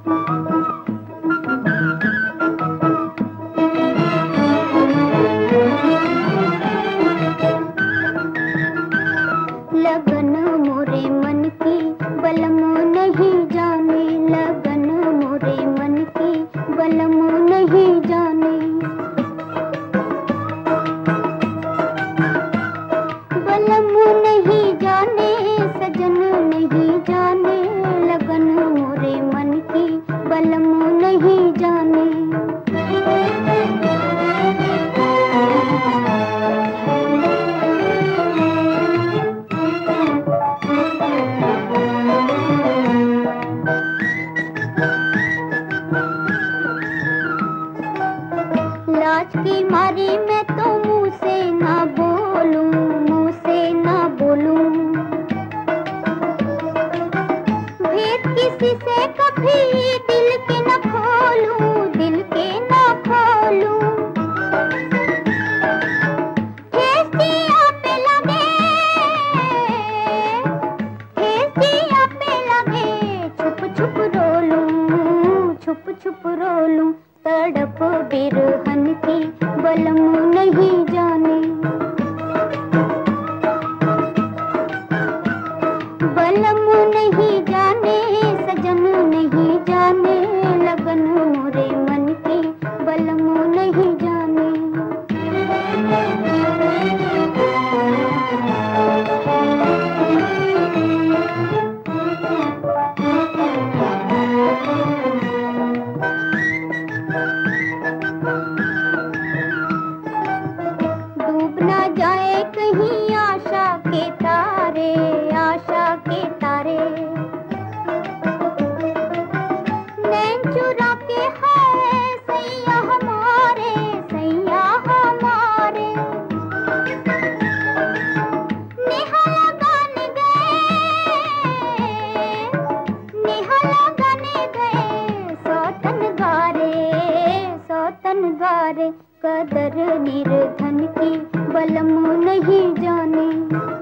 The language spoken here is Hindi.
लगन मोरे मन की बलम नहीं जाने, लगन मोरे मन की बलम नहीं जाने, बलम नहीं जाने, सजन नहीं जाने, लगन मोरे मन की बलम नहीं जाने। लाज की मारी मैं तो मुंह से ना बोलूं, मुंह से ना बोलूं, भेद किसी से कभी दिल के ना खोलूं, दिल के ना खोलूं। ठेस दिया पे लगे, ठेस दिया पे लगे, छुप छुप रोलूं, छुप छुप रोलूं, तड़प बिरहन की बलम नहीं जाने, बलम नहीं जाने, सजन नहीं जाने, लगन मोरे मन की बलम नहीं जाने। डूब ना जाए कहीं आशा के तारे, आशा के तारे, नैन चुरा के है सैया हमारे, सैया हमारे, नेहा लगाने गए, नेहा लगाने गए, सौतन गारे, सौतन गारे, कदर निर्धन की बलम नहीं जाने।